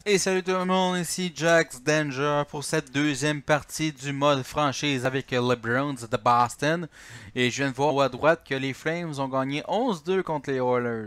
Et salut tout le monde, ici Jax Danger pour cette deuxième partie du mode franchise avec les Browns de Boston. Et je viens de voir à droite que les Flames ont gagné 11-2 contre les Oilers.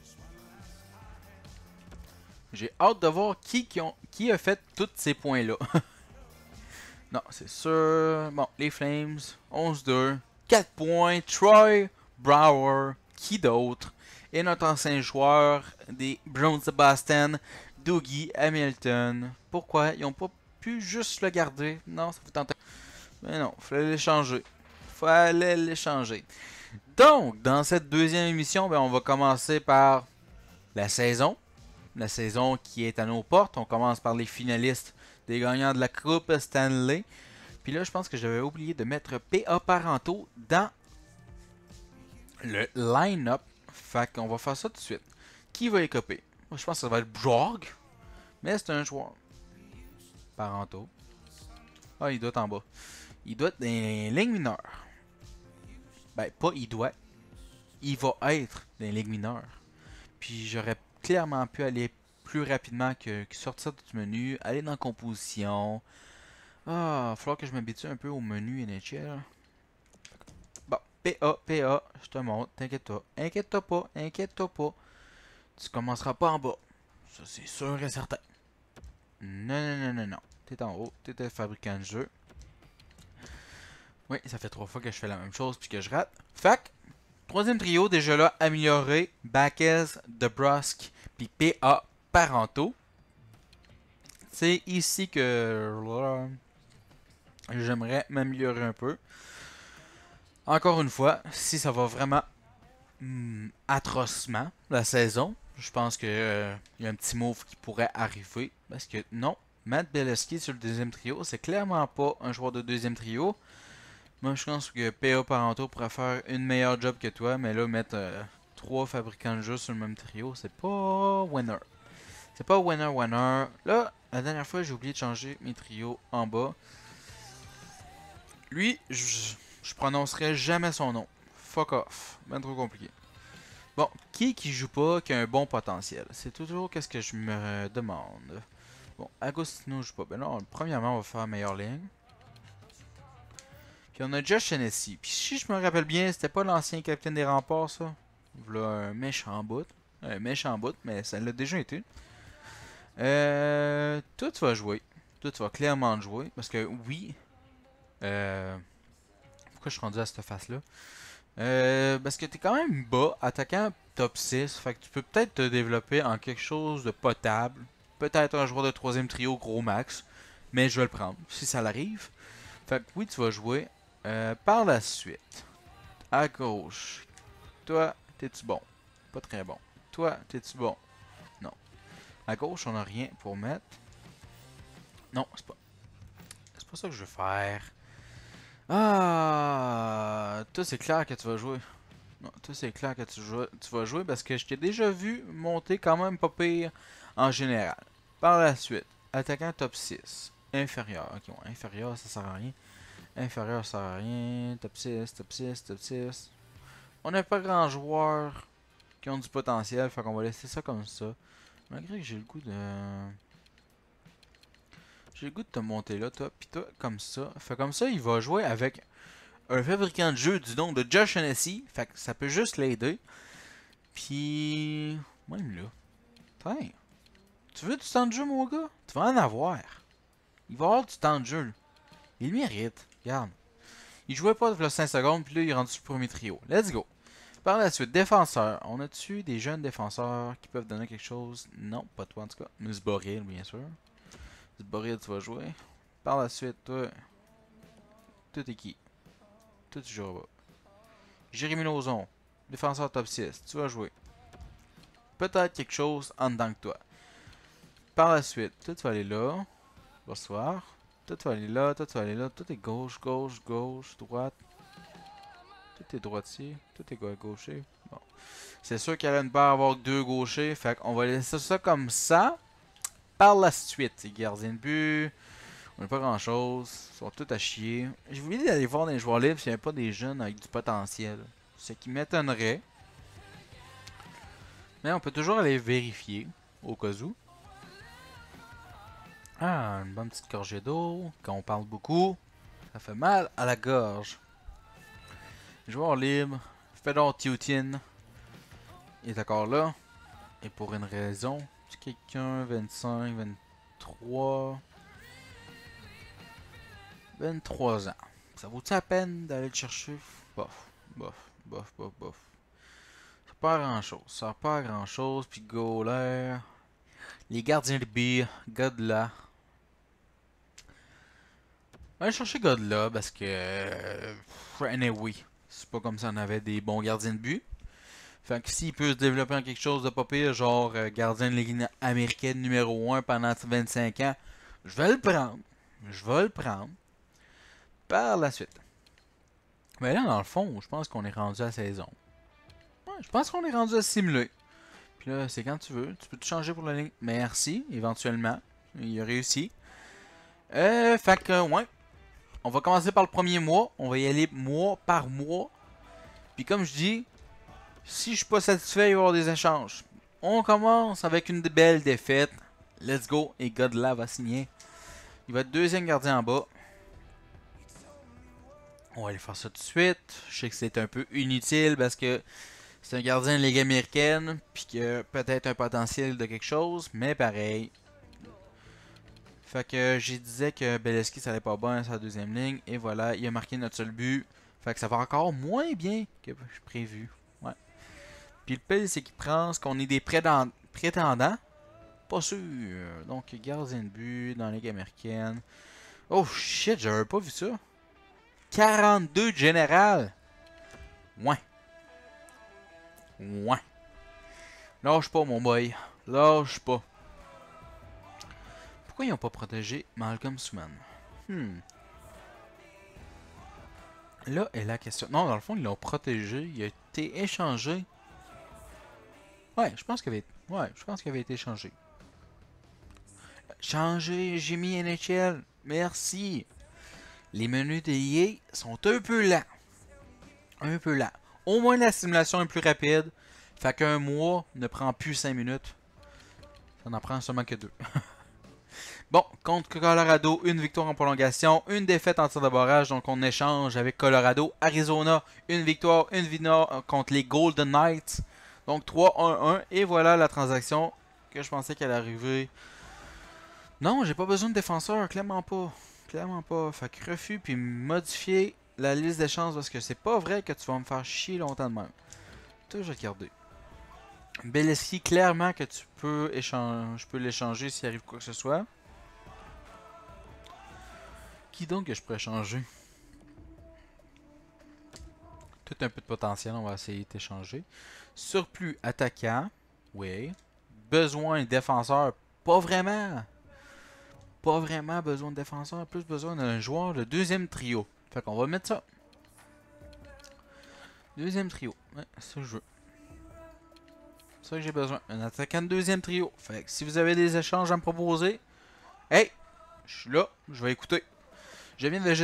J'ai hâte de voir qui a fait tous ces points-là. Non, c'est sûr. Bon, les Flames, 11-2, 4 points. Troy Brower, qui d'autre? Et notre ancien joueur des Browns de Boston, Dougie Hamilton. Pourquoi ils n'ont pas pu juste le garder? Non, ça vous tente. Mais non, fallait l'échanger. Fallait l'échanger. Donc, dans cette deuxième émission, ben, on va commencer par la saison. La saison qui est à nos portes. On commence par les finalistes des gagnants de la Coupe Stanley. Puis là, je pense que j'avais oublié de mettre PA Parenteau dans le line-up. Fait qu'on va faire ça tout de suite. Qui va écoper? Moi, je pense que ça va être Bjorg. Mais c'est un joueur. Parenteau. Ah, il doit être en bas. Il doit être dans les lignes mineures. Ben, pas il doit. Il va être dans les lignes mineures. Puis j'aurais clairement pu aller plus rapidement que sortir du menu, aller dans composition. Ah, il va falloir que je m'habitue un peu au menu NHL. Bon, PA, je te montre, t'inquiète pas. Inquiète-toi pas, inquiète-toi pas. Tu commenceras pas en bas. Ça, c'est sûr et certain. Non, non, non, non, non. T'es en haut, t'es le fabricant de jeu. Oui, ça fait 3 fois que je fais la même chose puis que je rate. Fac, troisième trio, déjà là, amélioré. Baquez, DeBrusque, puis PA Parenteau. C'est ici que j'aimerais m'améliorer un peu. Encore une fois, si ça va vraiment atrocement la saison, je pense que y a un petit move qui pourrait arriver. Parce que non, Matt Beleskey sur le deuxième trio, c'est clairement pas un joueur de deuxième trio. Moi, je pense que PA Parenteau pourrait faire une meilleure job que toi, mais là, mettre 3 fabricants de jeux sur le même trio, c'est pas winner. C'est pas winner. Là, la dernière fois, j'ai oublié de changer mes trios en bas. Lui, je prononcerai jamais son nom. Fuck off. Ben trop compliqué. Bon, qui joue pas, qui a un bon potentiel? C'est toujours qu'est-ce que je me demande. Bon, Agostino joue pas. Ben là, premièrement, on va faire meilleure ligne. Puis on a Josh Hennessy. Puis si je me rappelle bien, c'était pas l'ancien capitaine des remparts, ça. Voilà un méchant bout. Un méchant bout, mais ça l'a déjà été. Toi, tu vas jouer. Toi, tu vas clairement jouer. Parce que oui. Pourquoi je suis rendu à cette face-là? Parce que t'es quand même bas, attaquant top 6. Fait que tu peux peut-être te développer en quelque chose de potable. Peut-être un joueur de troisième trio gros max. Mais je vais le prendre, si ça l'arrive. Fait que oui, tu vas jouer. Par la suite, à gauche, toi, t'es-tu bon? Pas très bon. Toi, t'es-tu bon? Non. À gauche, on a rien pour mettre. Non, c'est pas ça que je veux faire. Ah, toi, c'est clair que tu vas jouer. Non, toi, c'est clair que tu vas jouer parce que je t'ai déjà vu monter quand même pas pire en général. Par la suite, attaquant top 6. Inférieur. Ok, bon, inférieur, ça sert à rien. Inférieur, ça sert à rien. Top 6, top 6, top 6. On n'a pas grand joueur qui ont du potentiel, fait qu'on va laisser ça comme ça. Malgré que j'ai le goût de... J'ai le goût de te monter là, toi. Puis toi, comme ça. Fait comme ça, il va jouer avec un fabricant de jeu du nom de Josh Hennessy. Fait que ça peut juste l'aider. Puis... Même là. Tiens. Tu veux du temps de jeu, mon gars? Tu vas en avoir. Il va avoir du temps de jeu. Là. Il le mérite. Regarde. Il jouait pas de 5 secondes, puis là, il est rendu sur le premier trio. Let's go. Par la suite, défenseur. On a-tu des jeunes défenseurs qui peuvent donner quelque chose? Non, pas toi en tout cas. Musboril, bien sûr. Musboril, tu vas jouer. Par la suite, toi. Toi, t'es qui? Toi, tu joueras pas. Jérémy Lauzon. Défenseur top 6. Tu vas jouer. Peut-être quelque chose en dedans que toi. Par la suite, toi, tu vas aller là. Bonsoir. Toi, tu vas aller là. Toi, tu vas aller là. Toi, t'es gauche, gauche, gauche, droite. Toi, t'es droitier. Toi, t'es gaucher. Bon. C'est sûr qu'elle ne peut avoir deux gauchers. Fait qu'on va laisser ça comme ça. Par la suite, gardien de but. On n'a pas grand chose. Ils sont tous à chier. J'ai oublié d'aller voir dans les joueurs libres s'il n'y avait pas des jeunes avec du potentiel. Ce qui m'étonnerait. Mais on peut toujours aller vérifier. Au cas où. Ah, une bonne petite gorgée d'eau. Quand on parle beaucoup, ça fait mal à la gorge. Joueur libre. Fedor Tyutin est encore là. Et pour une raison. C'est quelqu'un, 25, 23... 23 ans. Ça vaut-il la peine d'aller le chercher? Bof, bof, bof, bof, bof. Ça pas grand chose. Ça pas grand chose. Puis goaler. Les gardiens de but. Godla. On va aller chercher Godla parce que. Anyway. C'est pas comme ça on avait des bons gardiens de but. Fait que s'il peut se développer en quelque chose de pas pire, genre gardien de ligue américaine numéro 1 pendant 25 ans, je vais le prendre. Je vais le prendre. Par la suite. Mais là, dans le fond, je pense qu'on est rendu à la saison. Ouais, je pense qu'on est rendu à simuler. Puis là, c'est quand tu veux. Tu peux te changer pour la ligne. Merci, éventuellement. Il a réussi. Fait que, ouais. On va commencer par le premier mois. On va y aller mois par mois. Puis comme je dis, si je suis pas satisfait, il va y avoir des échanges. On commence avec une belle défaite. Let's go. Et Godla va signer. Il va être deuxième gardien en bas. On va aller faire ça tout de suite. Je sais que c'est un peu inutile parce que c'est un gardien de Ligue américaine. Puis que peut-être un potentiel de quelque chose. Mais pareil. Fait que j'ai disais que Beleski ça allait pas bien sa deuxième ligne. Et voilà, il a marqué notre seul but. Fait que ça va encore moins bien que prévu. Ouais. Puis le pire, c'est qu'il pense qu'on est des prétendants. Pas sûr. Donc, gardien de but dans la Ligue américaine. Oh shit, j'avais pas vu ça. 42 de général. Ouais. Ouais. Lâche pas, mon boy. Lâche pas. Pourquoi ils n'ont pas protégé Malcolm Suman? Là est la question. Non, dans le fond, ils l'ont protégé. Il a été échangé. Ouais, je pense qu'il avait été échangé. Changé, j'ai mis NHL. Merci. Les menus de EA sont un peu lents. Un peu lents. Au moins, la simulation est plus rapide. Fait qu'un mois ne prend plus 5 minutes. Ça n'en prend seulement que 2. Bon, contre Colorado, une victoire en prolongation, une défaite en tir de barrage. Donc on échange avec Colorado. Arizona, une victoire contre les Golden Knights. Donc 3-1-1. Et voilà la transaction que je pensais qu'elle allait arriver. Non, j'ai pas besoin de défenseur, clairement pas. Clairement pas. Fait que refus puis modifier la liste d'échanges parce que c'est pas vrai que tu vas me faire chier longtemps de même. Toujours regarder. Beleski, clairement que tu peux échanger. Je peux l'échanger s'il arrive quoi que ce soit. Qui donc que je pourrais changer? Tout un peu de potentiel, on va essayer d'échanger. Surplus attaquant. Oui. Besoin de défenseur. Pas vraiment. Pas vraiment besoin de défenseur. Plus besoin d'un joueur de deuxième trio. Fait qu'on va mettre ça. Deuxième trio. Ouais, c'est ça que je veux. C'est ça que j'ai besoin. Un attaquant de deuxième trio. Fait que si vous avez des échanges à me proposer, hey, je suis là, je vais écouter. Je viens de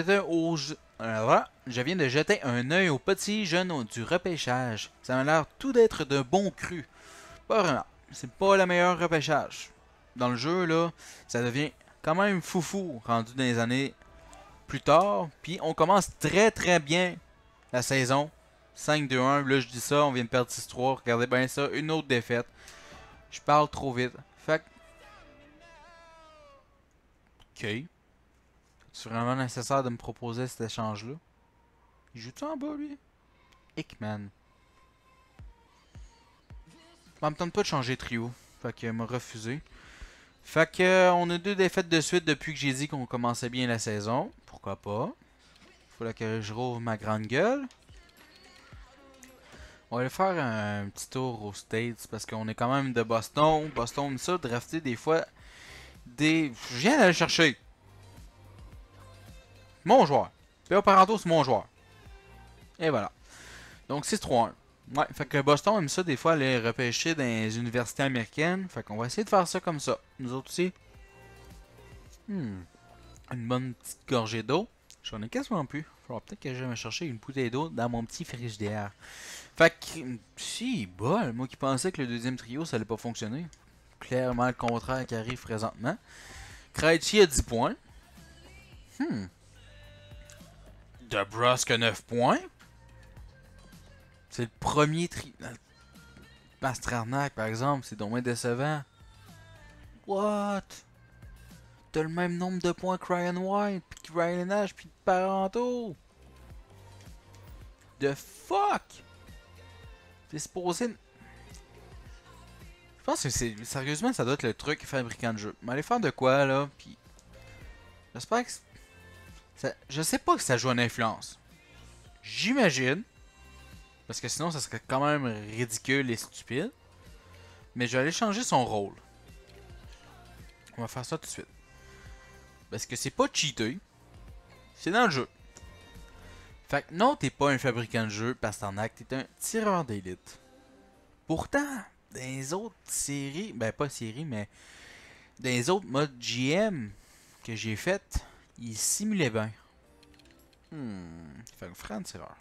jeter un œil au petit jeune du repêchage. Ça m'a l'air tout d'être d'un bon cru. Pas vraiment. C'est pas le meilleur repêchage. Dans le jeu, là, ça devient quand même foufou rendu dans les années plus tard. Puis on commence très très bien la saison. 5-2-1. Là, je dis ça, on vient de perdre 6-3. Regardez bien ça. Une autre défaite. Je parle trop vite. Fait que... Ok. C'est vraiment nécessaire de me proposer cet échange-là. Il joue-tu en bas, lui? Hickman. Ça me tente pas de changer de trio. Fait qu'il m'a refusé. Fait que on a 2 défaites de suite depuis que j'ai dit qu'on commençait bien la saison. Pourquoi pas? Faut que je rouvre ma grande gueule. On va aller faire un petit tour aux States parce qu'on est quand même de Boston. Boston, ça, drafter des fois des... Je viens d'aller chercher. Mon joueur. P.O. Parenteau, c'est mon joueur. Et voilà. Donc 6-3-1. Ouais, fait que Boston aime ça des fois aller repêcher dans les universités américaines. Fait qu'on va essayer de faire ça comme ça. Nous autres aussi. Une bonne petite gorgée d'eau. J'en ai quasiment plus. Faudra peut-être que j'aille me chercher une bouteille d'eau dans mon petit frigidaire. Fait que, si, bol, moi qui pensais que le deuxième trio ça allait pas fonctionner. Clairement le contraire qui arrive présentement. Krejci a 10 points. DeBrusque a 9 points. C'est le premier Pastrnak, par exemple, c'est dommage décevant. What? T'as le même nombre de points que Ryan White, puis que Ryan Nash, puis Parento. The fuck? T'es supposé... Je pense que c'est... Sérieusement, ça doit être le truc fabricant de jeu. Mais allez faire de quoi, là, puis... J'espère que... Je sais pas que ça joue une influence. J'imagine. Parce que sinon, ça serait quand même ridicule et stupide. Mais je vais aller changer son rôle. On va faire ça tout de suite. Parce que c'est pas cheaté. C'est dans le jeu. Fait que non, t'es pas un fabricant de jeu, Pastrnak, t'es un tireur d'élite. Pourtant, dans les autres séries, ben pas séries, mais dans les autres modes GM que j'ai fait, il simulait bien. Fait que faire un tireur.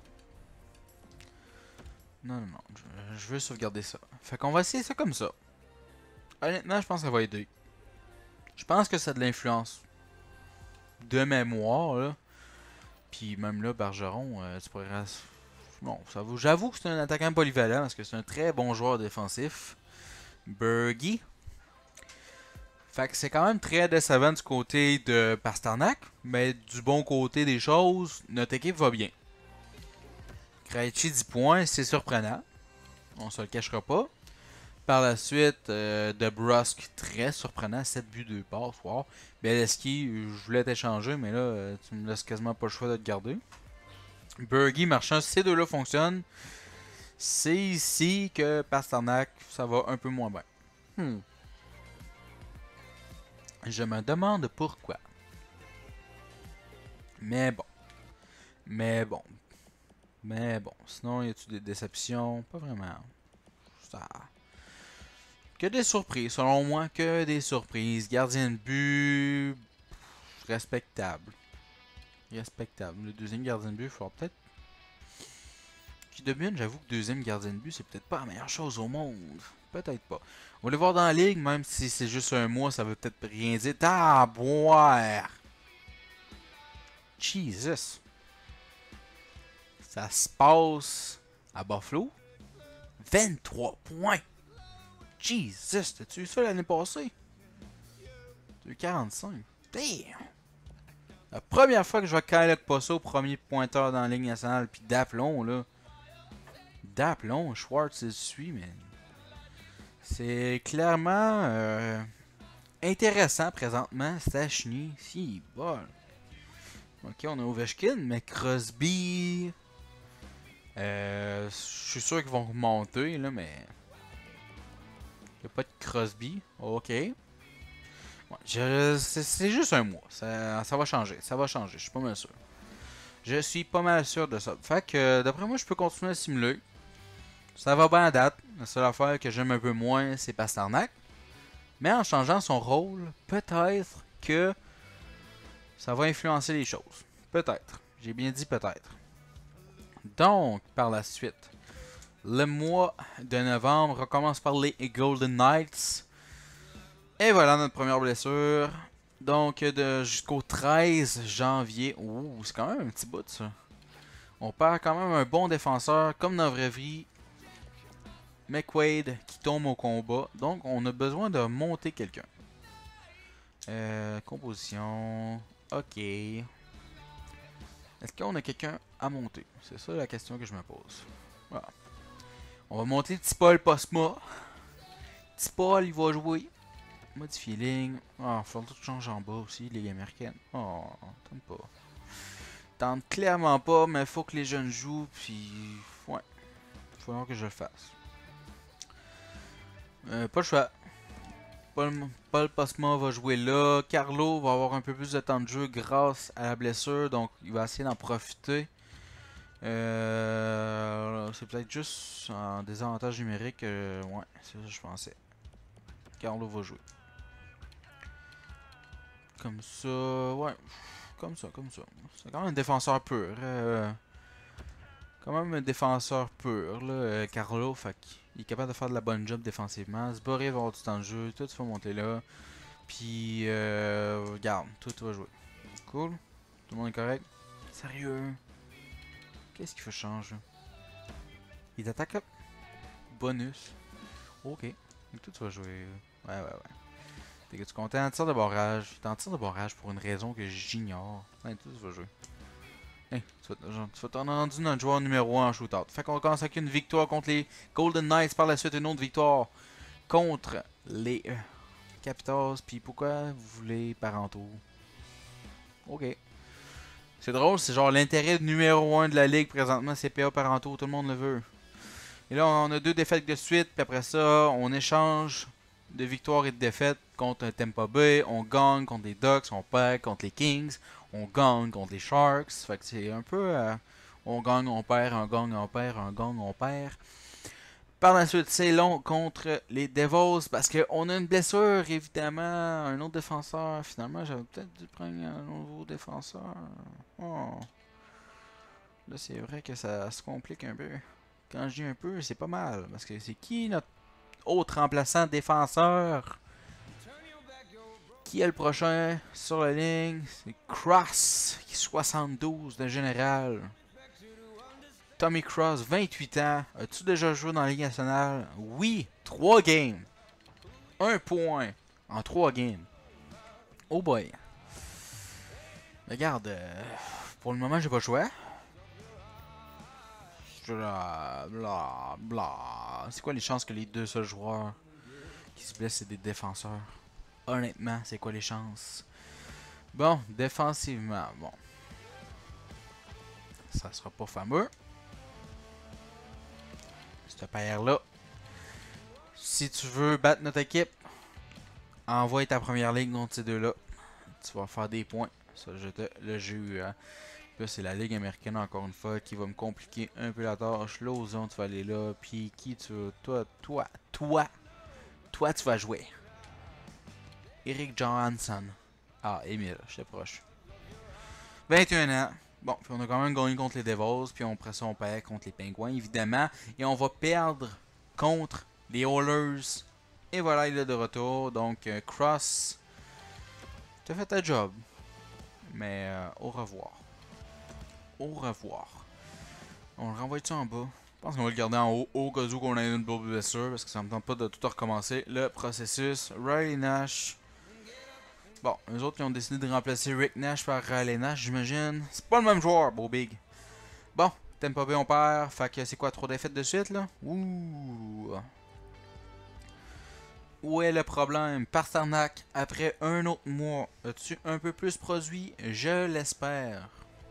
Non, je veux sauvegarder ça. Fait qu'on va essayer ça comme ça. Honnêtement, je pense que ça va aider. Je pense que ça a de l'influence. De mémoire, là. Puis même là, Bergeron, tu pourrais... Bon, j'avoue que c'est un attaquant polyvalent parce que c'est un très bon joueur défensif. Bergie. Fait que c'est quand même très décevant du côté de Pastrnak. Mais du bon côté des choses, notre équipe va bien. Krejci 10 points, c'est surprenant. On se le cachera pas. Par la suite, DeBrusque, très surprenant, 7 buts, 2 passes. Wow. Beleski, je voulais t'échanger, mais là, tu me laisses quasiment pas le choix de te garder. Bergie, Marchand, ces deux-là fonctionnent. C'est ici que Pastrnak, ça va un peu moins bien. Je me demande pourquoi. Mais bon. Sinon, y a-tu des déceptions? Pas vraiment. Ça... Que des surprises, selon moi, que des surprises. Gardien de but... Respectable. Le deuxième gardien de but, il faudra peut-être... Qui domine, j'avoue que deuxième gardien de but, c'est peut-être pas la meilleure chose au monde. Peut-être pas. On va les voir dans la ligue, même si c'est juste un mois, ça veut peut-être rien dire. Ah, boire! Jesus! Ça se passe à Buffalo. 23 points! Jesus! T'as-tu eu ça l'année passée? T'as eu 45. Damn! La première fois que je vais caler pas ça au premier pointeur dans la Ligue nationale, puis d'aplomb, là. D'aplomb, Schwartz il suit, mais... C'est clairement intéressant présentement. Stachny, si, bol. Ok, on a Ovechkin, mais Crosby... je suis sûr qu'ils vont remonter, là, mais... Il n'y a pas de Crosby. Ok. Ouais, c'est juste un mois. Ça va changer. Ça va changer. Je suis pas mal sûr. Je suis pas mal sûr de ça. Fait que, d'après moi, je peux continuer à simuler. Ça va bien à date. La seule affaire que j'aime un peu moins, c'est Pastrnak. Mais en changeant son rôle, peut-être que ça va influencer les choses. Peut-être. J'ai bien dit peut-être. Donc, par la suite, le mois de novembre recommence par les Golden Knights. Et voilà notre première blessure. Donc, jusqu'au 13 janvier. Ouh, c'est quand même un petit bout, ça. On perd quand même un bon défenseur, comme dans la vraie vie. McQuaid qui tombe au combat. Donc, on a besoin de monter quelqu'un. Composition. Ok. Est-ce qu'on a quelqu'un à monter? C'est ça la question que je me pose. Voilà. On va monter Petit Paul Postma. Petit Paul, il va jouer. Modifier ligne. Ah, faut tout changer en bas aussi, Ligue américaine. Oh, tente pas. Tente clairement pas, mais faut que les jeunes jouent, puis... Ouais. Il faut que je le fasse. Pas le choix. Paul Postma va jouer là. Carlo va avoir un peu plus de temps de jeu grâce à la blessure, donc il va essayer d'en profiter. C'est peut-être juste en désavantage numérique. Ouais, c'est ça que je pensais. Carlo va jouer. Comme ça, ouais. Comme ça. C'est quand même un défenseur pur. Quand même un défenseur pur, là, Carlo. Fait qu'il est capable de faire de la bonne job défensivement. Zboré va avoir du temps de jeu. Toi, tu vas monter là. Puis, regarde, tout va jouer. Cool. Tout le monde est correct. Sérieux? Qu'est-ce qu'il faut changer? Il attaque up. Bonus. Ok. Tout va jouer. Ouais. T'es-tu content? Tir de barrage. T'es en tir de barrage pour une raison que j'ignore. Ouais, tout va jouer. Hey, tu vas t'en rendu notre joueur numéro 1 en shootout. Fait qu'on commence avec une victoire contre les Golden Knights. Par la suite, une autre victoire contre les Capitals. Puis pourquoi vous voulez parentaux? Ok. C'est drôle, c'est genre l'intérêt numéro 1 de la ligue présentement, c'est PA parentaux. Tout le monde le veut. Et là, on a 2 défaites de suite. Puis après ça, on échange de victoires et de défaites contre un Tampa Bay. On gagne contre les Ducks. On perd contre les Kings. On gagne contre les Sharks. Fait que c'est un peu... on gagne, on perd, on gagne, on perd, on gagne, on perd. Par la suite, c'est long contre les Devils parce qu'on a une blessure, évidemment. Un autre défenseur. Finalement, j'avais peut-être dû prendre un nouveau défenseur. Oh. Là, c'est vrai que ça se complique un peu. Quand je dis un peu, c'est pas mal. Parce que c'est qui notre autre remplaçant défenseur? Qui est le prochain sur la ligne? C'est Cross, qui est 72 de général. Tommy Cross, 28 ans. As-tu déjà joué dans la Ligue nationale? Oui, 3 games. 1 point en 3 games. Oh boy. Regarde, pour le moment, j'ai pas le choix. Bla. C'est quoi les chances que les deux seuls joueurs qui se blessent, c'est des défenseurs? Honnêtement, c'est quoi les chances? Bon, défensivement, bon. Ça sera pas fameux. Cette paire-là. Si tu veux battre notre équipe, envoie ta première ligne contre ces deux-là. Tu vas faire des points. Ça, je te le jure. Là, c'est la Ligue américaine, encore une fois, qui va me compliquer un peu la tâche. Là, aux zones, tu vas aller là. Puis, qui tu veux? Toi, tu vas jouer. Eric Johansson. Ah, Emile, j'étais proche. 21 ans. Bon, puis on a quand même gagné contre les Devils. Puis après ça, on perd contre les Pingouins, évidemment. Et on va perdre contre les Oilers. Et voilà, il est de retour. Donc, Cross, tu as fait ta job. Mais au revoir. Au revoir. On le renvoie-tu en bas? Je pense qu'on va le garder en haut, au cas où qu'on ait une double blessure, parce que ça me tente pas de tout recommencer le processus. Riley Nash. Bon, eux autres, ils ont décidé de remplacer Rick Nash par Riley Nash, j'imagine. C'est pas le même joueur, beau big. Bon, Tampa Bay, on perd. Fait que c'est quoi, 3 défaites de suite, là? Ouh. Où est le problème? Pasternak, après un autre mois, as-tu un peu plus produit? Je l'espère.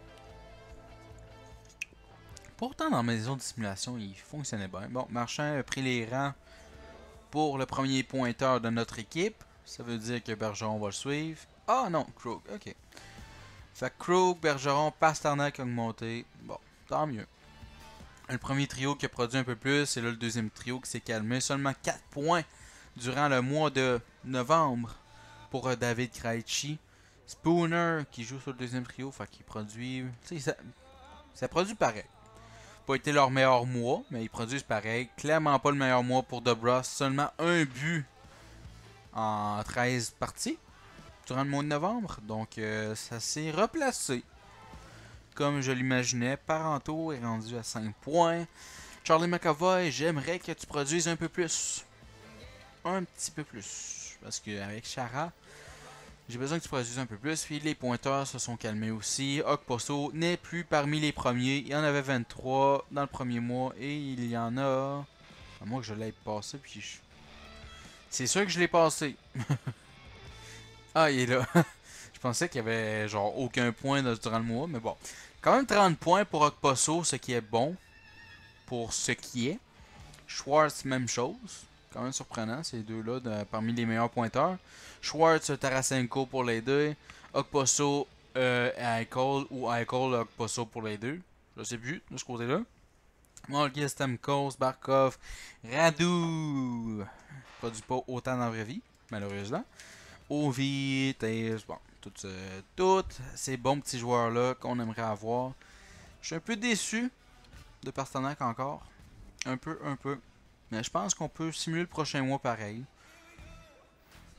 Pourtant, dans la maison de simulation, il fonctionnait bien. Bon, Marchand a pris les rangs pour le premier pointeur de notre équipe. Ça veut dire que Bergeron va le suivre. Ah non, Krug, ok. Fait que Krug, Bergeron, Pasternak a augmenté. Bon, tant mieux. Le premier trio qui a produit un peu plus, et là le deuxième trio qui s'est calmé. Seulement 4 points durant le mois de novembre pour David Krejci. Spooner qui joue sur le deuxième trio, fait qu'il produit... Tu sais, ça produit pareil. Pas été leur meilleur mois, mais ils produisent pareil. Clairement pas le meilleur mois pour DeBrus. Seulement un but en 13 parties durant le mois de novembre. Donc ça s'est replacé. Comme je l'imaginais, Parenteau est rendu à 5 points. Charlie McAvoy, j'aimerais que tu produises un peu plus. Un petit peu plus. Parce qu'avec Chara, j'ai besoin que tu produises un peu plus. Puis les pointeurs se sont calmés aussi. Okposo n'est plus parmi les premiers. Il y en avait 23 dans le premier mois. Et il y en a... À moins que je l'aie passé. Puis c'est sûr que je l'ai passé. Ah, il est là. Je pensais qu'il y avait genre aucun point durant le mois. Mais bon. Quand même 30 points pour Okposo. Ce qui est bon. Pour ce qui est. Schwartz, même chose. Quand même surprenant, ces deux-là, parmi les meilleurs pointeurs. Schwartz, Tarasenko pour les deux. Okposo et Eichel, ou Eichel, Okposo pour les deux. Je sais plus, de ce côté-là. Malgis, Stamkos, Barkov, Radu. Produit pas autant dans la vraie vie, malheureusement. Ovi, Taze, bon, tous ces bons petits joueurs-là qu'on aimerait avoir. Je suis un peu déçu de Pasternak encore. Un peu. Mais je pense qu'on peut simuler le prochain mois pareil.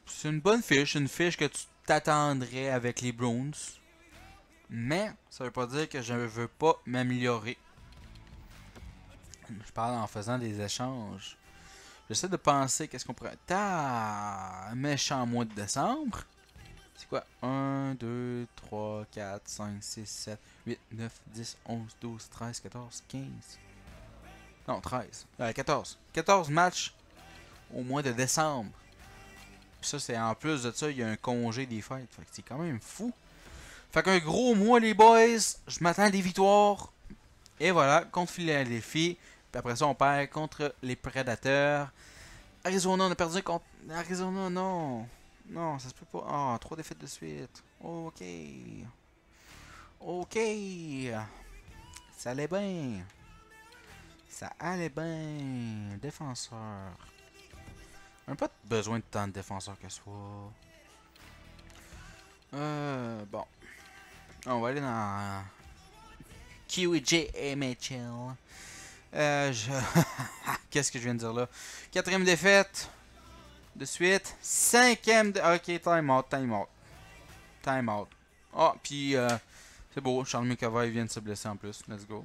c'est une bonne fiche. Une fiche que tu t'attendrais avec les Bruins. Mais ça veut pas dire que je veux pas m'améliorer. Je parle en faisant des échanges. J'essaie de penser qu'est-ce qu'on pourrait... Un méchant mois de décembre. C'est quoi? 1, 2, 3, 4, 5, 6, 7, 8, 9, 10, 11, 12, 13, 14, 15. Non, 13. 14. 14 matchs au mois de décembre. Puis ça, c'est en plus de ça, il y a un congé des fêtes. Fait que c'est quand même fou. Fait qu'un gros mois, les boys. Je m'attends à des victoires. Et voilà, contre Philadelphie. Puis après ça, on perd contre les Predators. Arizona, on a perdu contre... Arizona, non. Non, ça se peut pas. Ah, 3 défaites de suite. Ok. Ok. Ça allait bien. Ça allait bien. Défenseur. On n'a pas besoin de tant de défenseurs que ce soit. Bon. On va aller dans... QJ MHL. Qu'est-ce que je viens de dire là? 4e défaite. De suite. 5e... Ok, time out, time out. Time out. Ah, puis c'est beau. Charles McAvoy vient de se blesser en plus. Let's go.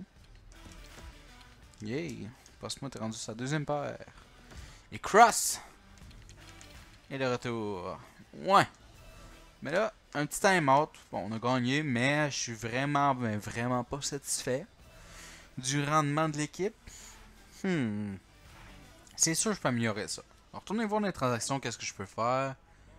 Yay. Passe-moi, t'es rendu sa 2e paire. Et Cross. Et le retour. Ouais. Mais là, un petit time out. Bon, on a gagné, mais je suis vraiment, vraiment pas satisfait du rendement de l'équipe. C'est sûr que je peux améliorer ça. Alors, retournez voir les transactions, qu'est-ce que je peux faire.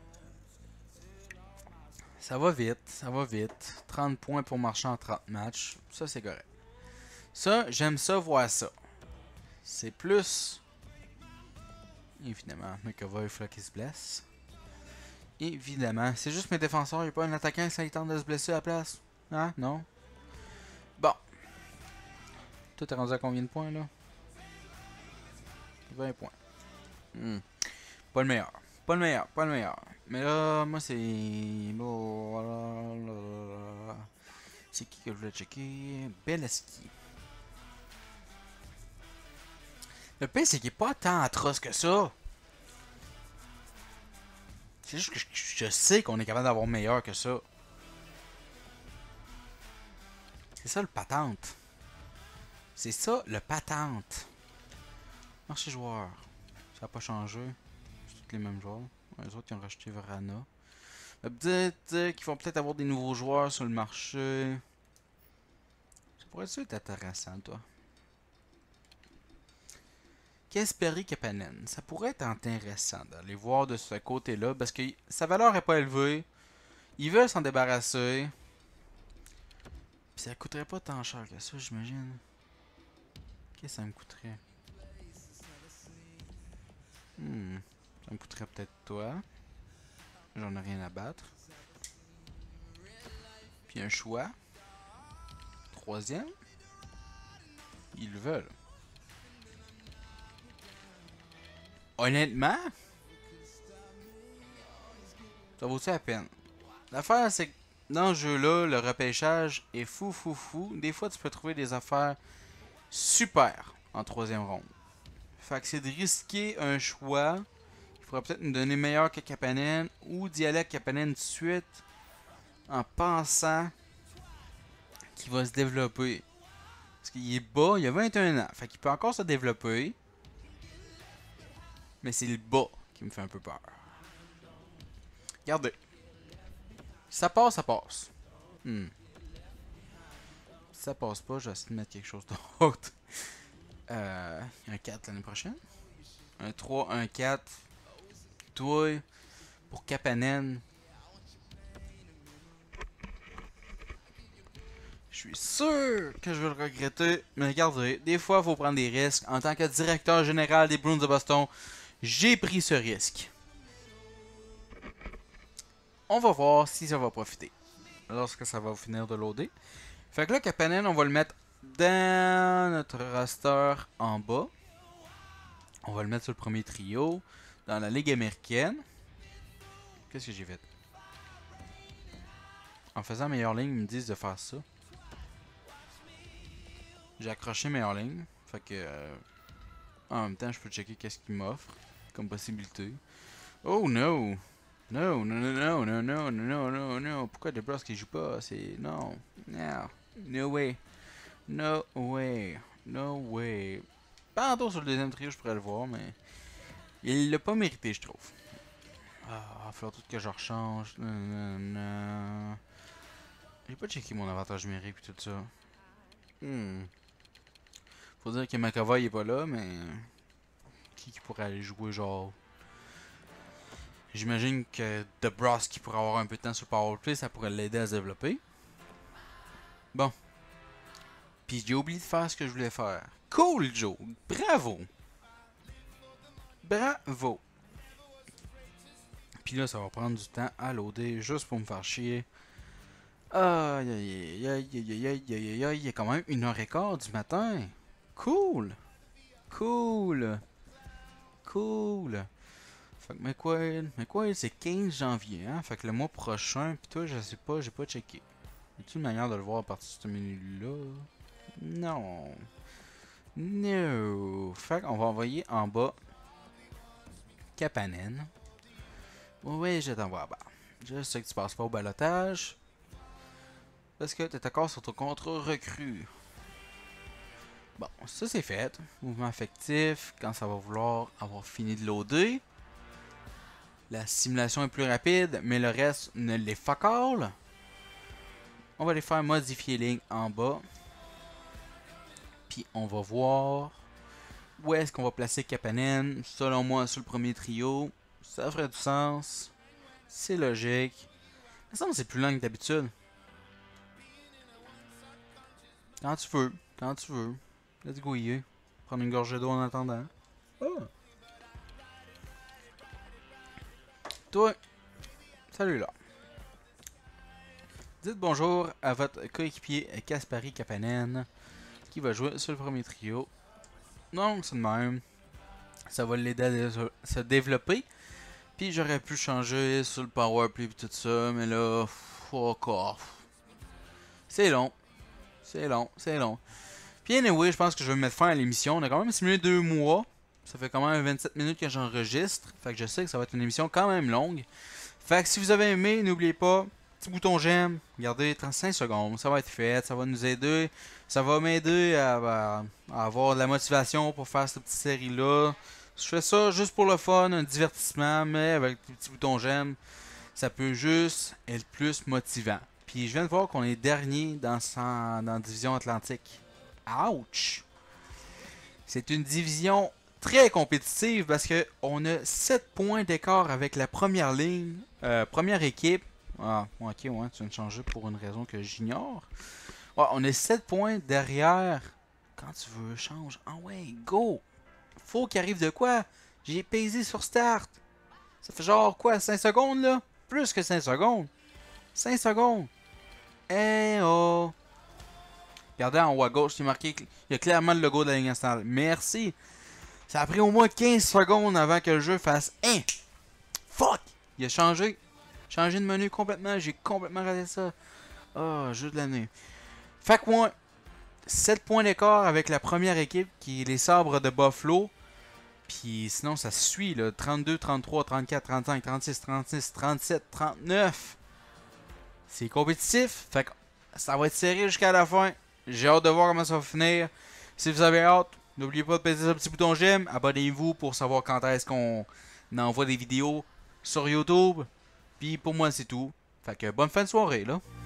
Ça va vite, ça va vite. 30 points pour marcher en 30 matchs. Ça, c'est correct. Ça, j'aime ça, voir ça. C'est plus... Évidemment, McAvoy, il faut qu'il se blesse. Évidemment. C'est juste mes défenseurs, il n'y a pas un attaquant qui tente de se blesser à la place. Hein? Non? Bon. Toi, t'es rendu à combien de points, là? 20 points. Pas le meilleur. Pas le meilleur, pas le meilleur. Mais là, moi, c'est... C'est qui que je voulais checker? Beleski. Le pire, c'est qu'il n'est pas tant atroce que ça. C'est juste que je sais qu'on est capable d'avoir meilleur que ça. C'est ça le patente. C'est ça le patente. Marché joueur. Ça n'a pas changé. C'est tous les mêmes joueurs. Les autres, ils ont racheté Verana. Peut-être qu'ils vont peut-être avoir des nouveaux joueurs sur le marché. Ça pourrait être intéressant, toi. Kasperi Kapanen. Ça pourrait être intéressant d'aller voir de ce côté-là. Parce que sa valeur n'est pas élevée. Ils veulent s'en débarrasser. Puis ça coûterait pas tant cher que ça, j'imagine. Qu'est-ce que ça me coûterait? Ça me coûterait peut-être toi. J'en ai rien à battre. Puis un choix. 3e. Ils le veulent. Honnêtement, ça vaut-tu la peine? L'affaire, c'est que dans ce jeu-là, le repêchage est fou. Des fois, tu peux trouver des affaires super en 3e ronde. Fait que c'est de risquer un choix. Il faudrait peut-être nous donner meilleur que Kapanen ou d'y aller à Kapanen tout de suite en pensant qu'il va se développer. Parce qu'il est bas, il a 21 ans. Fait qu'il peut encore se développer. Mais c'est le bas qui me fait un peu peur. Regardez. Si ça passe, ça passe. Si ça passe pas, je vais essayer de mettre quelque chose d'autre. Un 4 l'année prochaine. Un 3, un 4. Toi, pour Kapanen. Je suis sûr que je vais le regretter. Mais regardez, des fois, il faut prendre des risques. En tant que directeur général des Bruins de Boston, j'ai pris ce risque. On va voir si ça va profiter. Lorsque ça va finir de loader. Fait que là, Kapanen, on va le mettre dans notre roster en bas. On va le mettre sur le premier trio. Dans la Ligue américaine. Qu'est-ce que j'ai fait? En faisant meilleure ligne, ils me disent de faire ça. J'ai accroché meilleure ligne. Fait que... en même temps, je peux checker qu'est-ce qu'il m'offre comme possibilité. Oh no! Non, non, non, non, non, non, non, non, non. Pourquoi DeBrusque il joue pas? C'est... Non. Non. No way. No way. No way. Pas en sur le deuxième trio, je pourrais le voir, mais... Il l'a pas mérité, je trouve. Ah, il va falloir tout que je rechange. J'ai pas checké mon avantage numérique et tout ça. Faut dire que McAvoy est pas là, mais... Qui pourrait aller jouer, genre... J'imagine que DeBrusque qui pourrait avoir un peu de temps sur Powerplay, ça pourrait l'aider à se développer. Bon. Puis j'ai oublié de faire ce que je voulais faire. Cool, Joe! Bravo! Bravo! Puis là, ça va prendre du temps à loader juste pour me faire chier. Aïe aïe aïe aïe aïe aïe aïe aïe, il y a quand même 1h15 du matin. Cool! Cool! Cool! Fait que McQuaid, c'est 15 janvier, hein? Fait que le mois prochain, pis toi, je sais pas, j'ai pas checké. Y a-t-il une manière de le voir à partir de ce menu-là? Non. No. Fait qu'on va envoyer en bas Kapanen. Oui, je t'envoie en bas. Je sais que tu passes pas au balotage. Parce que t'es encore sur ton contrat recrue. Bon, ça c'est fait. Mouvement affectif, quand ça va vouloir avoir fini de loader. La simulation est plus rapide, mais le reste ne l'est fuck all. On va les faire modifier ligne en bas. Puis on va voir où est-ce qu'on va placer Kapanen. Selon moi, sur le premier trio. Ça ferait du sens. C'est logique. Il me semble que c'est plus long que d'habitude. Quand tu veux. Quand tu veux. Let's go, yeah. Prendre une gorgée d'eau en attendant. Oh. Toi. Salut là. Dites bonjour à votre coéquipier Kasperi Kapanen qui va jouer sur le premier trio. Donc, c'est de même. Ça va l'aider à se développer. Puis j'aurais pu changer sur le powerplay et tout ça, mais là, fuck off. C'est long. C'est long, c'est long. Puis anyway, je pense que je vais mettre fin à l'émission. On a quand même simulé 2 mois. Ça fait quand même 27 minutes que j'enregistre. Fait que je sais que ça va être une émission quand même longue. Fait que si vous avez aimé, n'oubliez pas, petit bouton j'aime. Regardez, 35 secondes, ça va être fait. Ça va nous aider. Ça va m'aider à avoir de la motivation pour faire cette petite série-là. Je fais ça juste pour le fun, un divertissement, mais avec le petit bouton j'aime, ça peut juste être plus motivant. Puis je viens de voir qu'on est dernier dans la division Atlantique. Ouch! C'est une division très compétitive parce que on a 7 points d'écart avec la première ligne, première équipe. Ah, ok, ouais, tu viens de changer pour une raison que j'ignore. Ouais, on est 7 points derrière. Quand tu veux, change. Ah ouais, go! Faut qu'il arrive de quoi? J'ai pesé sur Start. Ça fait genre quoi, 5 secondes là? Plus que 5 secondes. 5 secondes. Eh oh! Regardez en haut à gauche, c'est marqué. Il y a clairement le logo de la Ligue nationale. Merci! Ça a pris au moins 15 secondes avant que le jeu fasse. Hein! Fuck! Il a changé. Changé de menu complètement. J'ai complètement raté ça. Ah, oh, jeu de l'année. Fait que moi, 7 points d'écart avec la première équipe qui est les Sabres de Buffalo. Puis sinon, ça suit là. 32, 33, 34, 35, 36, 36, 37, 39. C'est compétitif. Fait que ça va être serré jusqu'à la fin. J'ai hâte de voir comment ça va finir. Si vous avez hâte, n'oubliez pas de peser ce petit bouton j'aime. Abonnez-vous pour savoir quand est-ce qu'on envoie des vidéos sur YouTube. Puis pour moi, c'est tout. Fait que bonne fin de soirée là.